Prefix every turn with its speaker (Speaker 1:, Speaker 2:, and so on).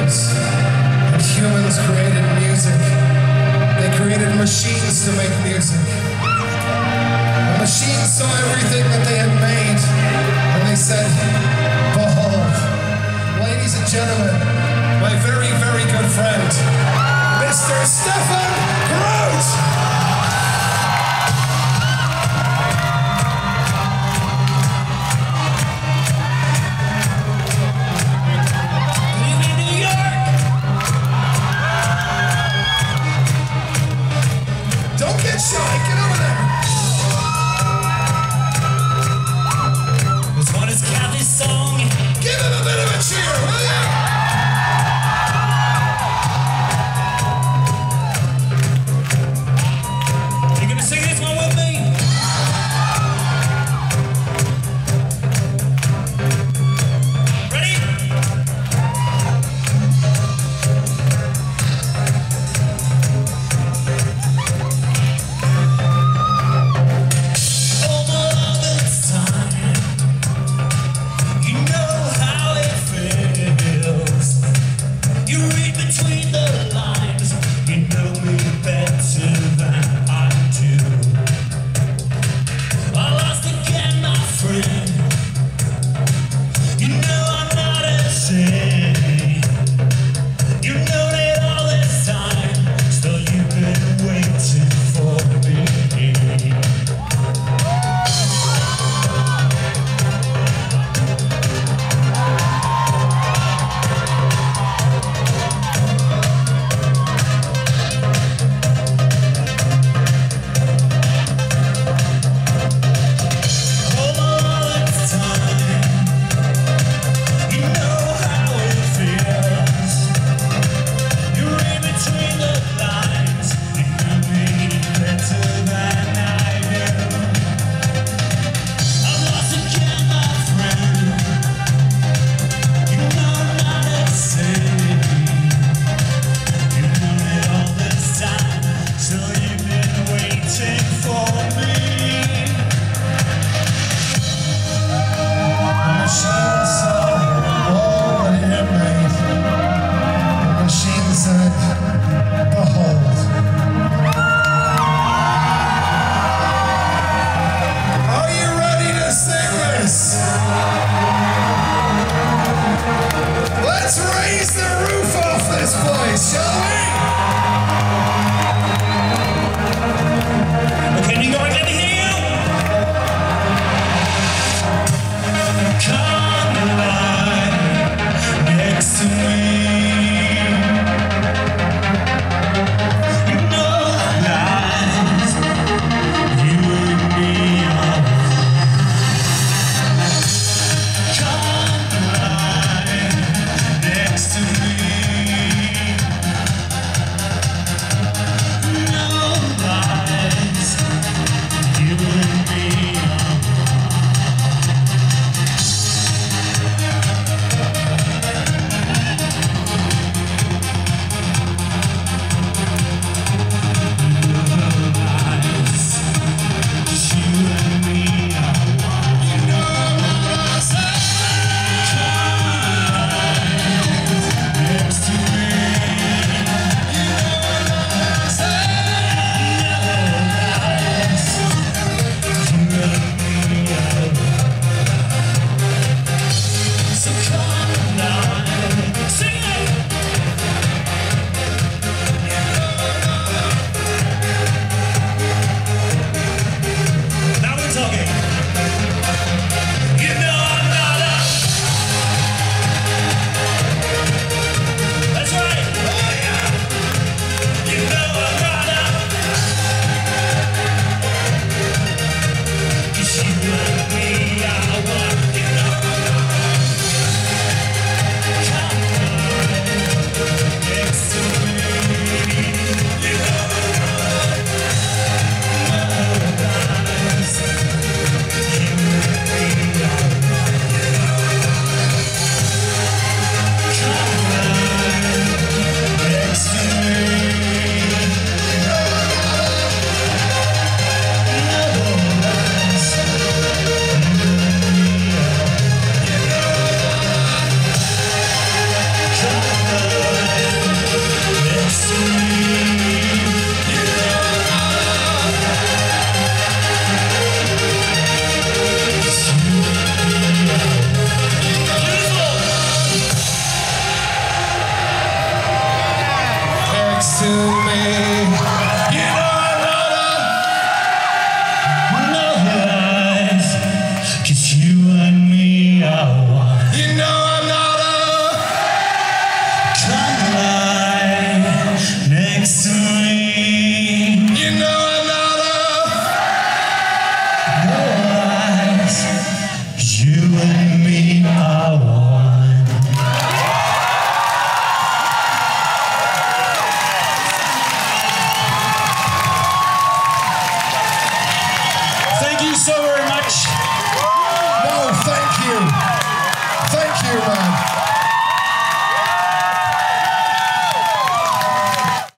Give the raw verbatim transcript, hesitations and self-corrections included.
Speaker 1: animals, and humans created music. They created machines to make music. The machines saw everything that they had made, and they said, behold, ladies and gentlemen, my very, very good friend, Mister Stefan Groot! Shy, get over there!
Speaker 2: This one is Kathy's song.
Speaker 1: Give him a bit of a cheer, will ya?
Speaker 2: You gonna sing this one with me? Ready?
Speaker 3: Between the lines, you know me better than I do. I lost again, my friend. You know I'm not ashamed. You know that all this time, still you've been waiting for me.
Speaker 1: Let's raise the roof off this place, shall we?
Speaker 3: Can you go and let me hear you? Come alive next to me. You know lies, you and me are. Come alive next to me. so very much.
Speaker 1: No, thank you. Thank you, man.